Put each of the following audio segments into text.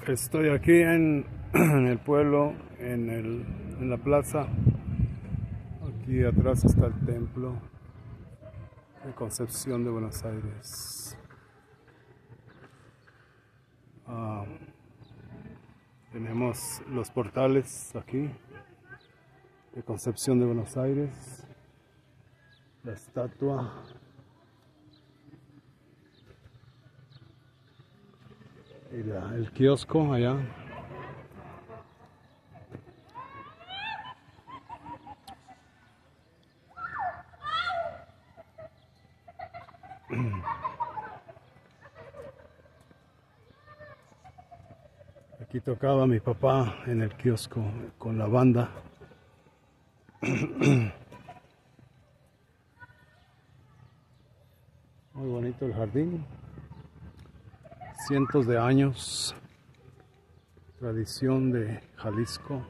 Estoy aquí en el pueblo, en la plaza. Aquí atrás está el templo de Concepción de Buenos Aires. Tenemos los portales aquí de Concepción de Buenos Aires, la estatua y el kiosco allá. Aquí tocaba mi papá en el kiosco con la banda. Muy bonito el jardín. Cientos de años. Tradición de Jalisco.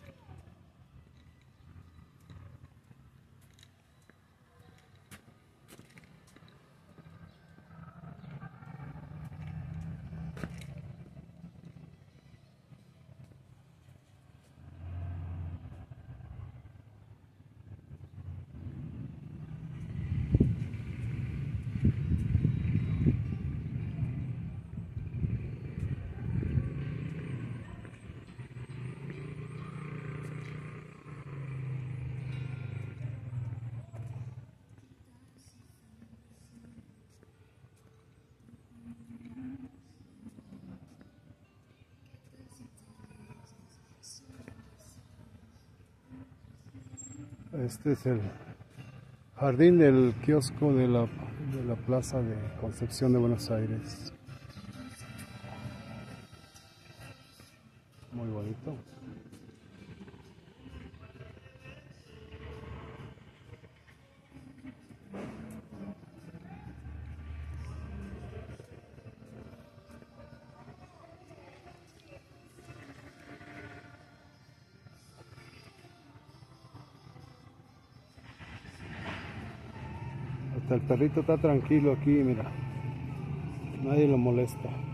Este es el jardín del kiosco de la plaza de Concepción de Buenos Aires. Muy bonito. Hasta el perrito está tranquilo aquí, mira. Nadie lo molesta.